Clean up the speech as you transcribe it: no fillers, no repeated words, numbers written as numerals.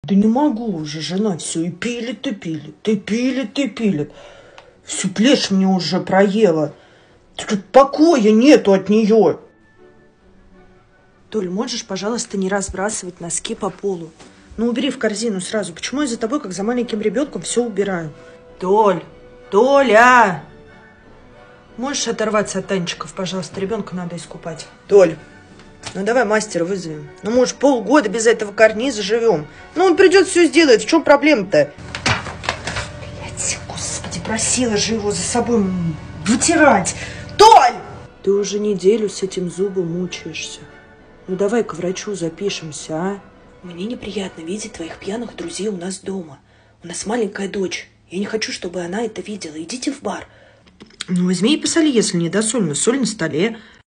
Да не могу уже, жена, все и пилит, и пилит, и пилит, и пилит. Всю плешь мне уже проела. Тут покоя нету от нее. Толь, можешь, пожалуйста, не разбрасывать носки по полу? Ну, убери в корзину сразу. Почему я за тобой, как за маленьким ребенком, все убираю? Толь! Толя! Можешь оторваться от танчиков, пожалуйста? Ребенка надо искупать. Толь, ну давай мастера вызовем. Ну, может, полгода без этого карниза живем. Ну, он придет, все сделает. В чем проблема-то? Блядь, господи, просила же его за собой вытирать. Толь! Ты уже неделю с этим зубом мучаешься. Ну, давай к врачу запишемся, а? Мне неприятно видеть твоих пьяных друзей у нас дома. У нас маленькая дочь. Я не хочу, чтобы она это видела. Идите в бар. Ну, возьми и посоли, если не досольно. Соль на столе.